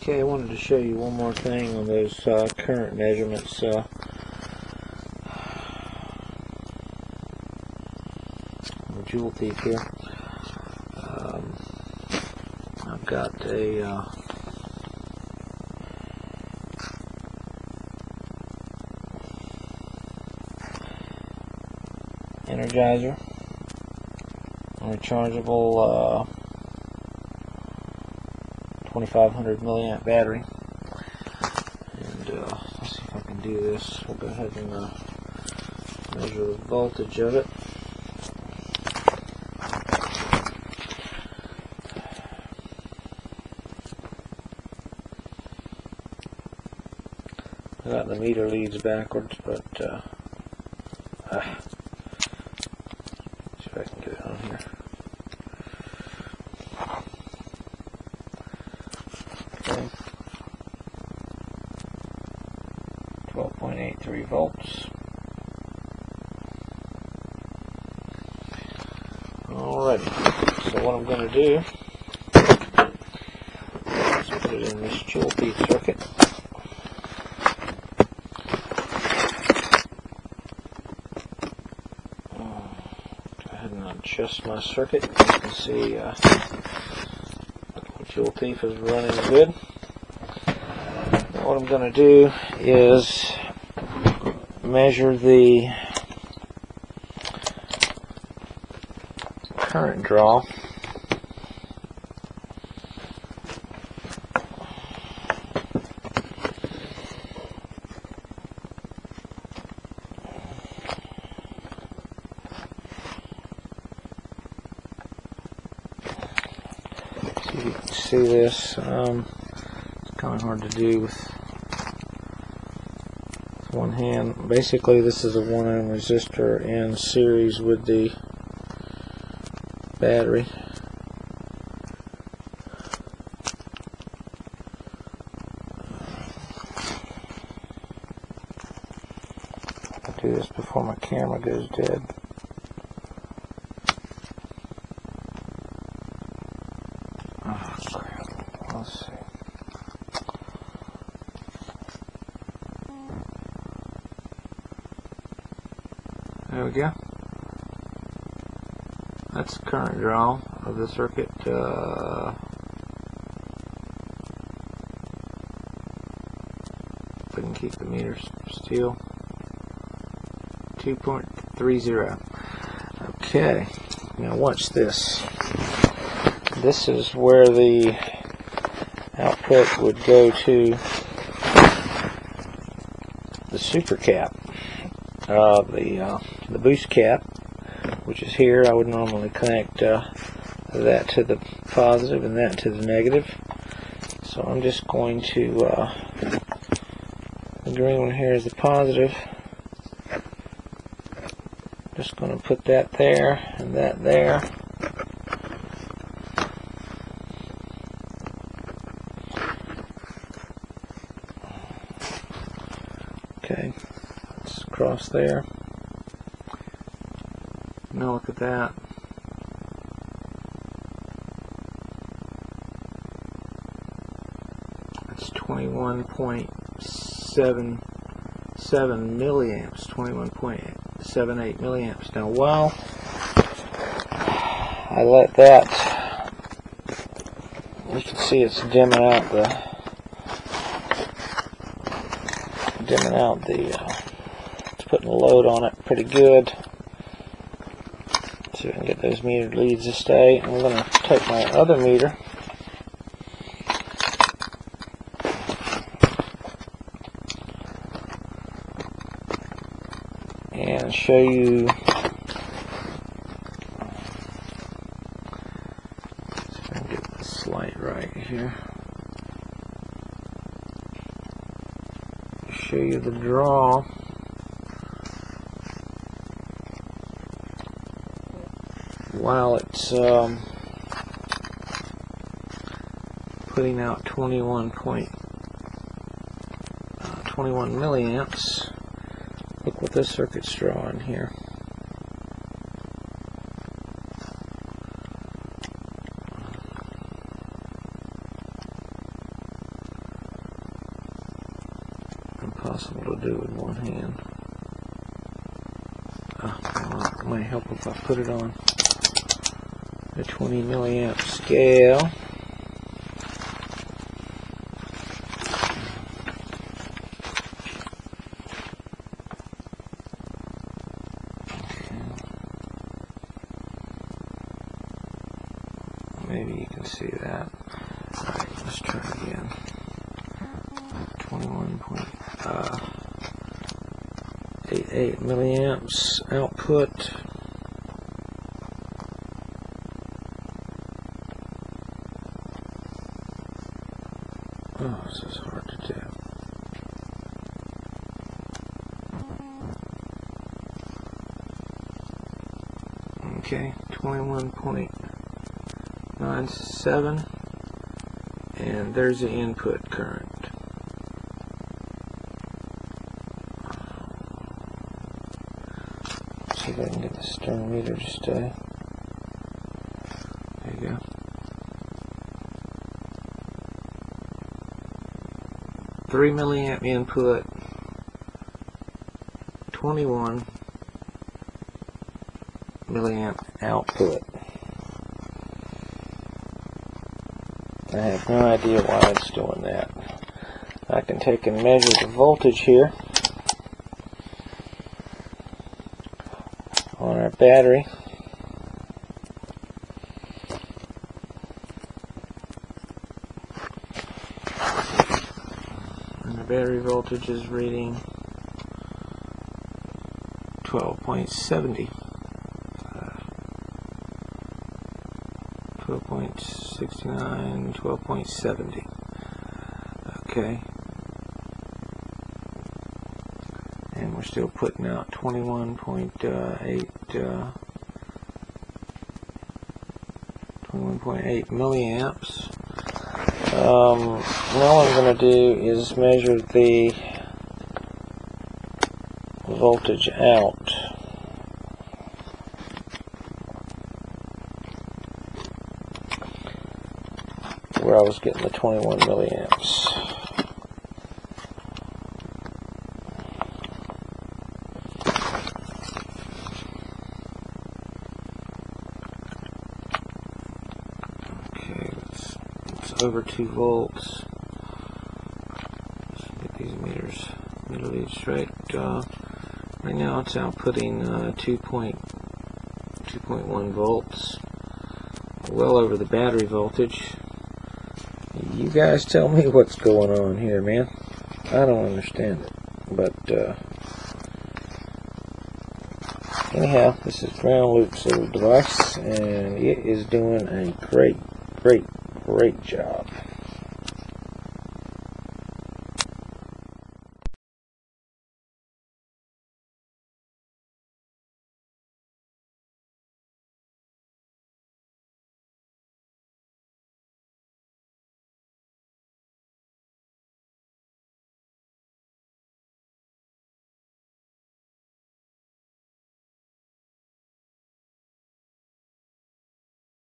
Okay, I wanted to show you one more thing on those current measurements. The Joule teeth here. I've got a Energizer, a rechargeable 2500 milliamp battery, and let's see if I can do this. We'll go ahead and measure the voltage of it. I got the meter leads backwards, but see if I can get it on here. Okay. 12.83 volts. Alrighty, so what I'm going to do is put it in this Joule teeth circuit. Adjust my circuit. You can see the Joule teeth is running good. Now what I'm going to do is measure the current draw. You can see this. It's kind of hard to do with one hand. Basically, this is a 1 ohm resistor in series with the battery. I'll do this before my camera goes dead. Let's see. There we go. That's the current draw of the circuit. If I can keep the meter still. 2.30. Okay. Now watch this. This is where the output would go to the super cap, the boost cap, which is here. I would normally connect that to the positive and that to the negative. So I'm just going to, the green one here is the positive. Just going to put that there and that there. Okay, let's cross there. Now look at that. That's 21.77 milliamps, 21.78 milliamps. Now while I let that, you can see it's dimming out it's putting a load on it pretty good. See if I can get those meter leads to stay. I'm going to take my other meter and show you. See if I can get this light right here. Show you the draw while it's putting out 21 milliamps. Look what this circuit's drawing here. impossible to do with one hand. Well, it might help if I put it on the 20 milliamp scale. Maybe you can see that. Alright, let's try again. 21.88 milliamps output. Oh, this is hard to do. Okay, 21.97, and there's the input current. See if I can get the stern meter to stay. There you go. Three milliamp input, 21 milliamp output. I have no idea why it's doing that. I can take and measure the voltage here on our battery. And the battery voltage is reading 12.70. 12.69, 12.70. Okay. And we're still putting out 21.8 milliamps. Now what I'm going to do is measure the voltage out. Where I was getting the 21 milliamps. Okay, it's over 2 volts. Let's get these meter reads straight. Right now it's outputting 2.1 volts, well over the battery voltage. You guys tell me what's going on here, man. I don't understand it. But, anyhow, this is ground loop's little device, and it is doing a great job.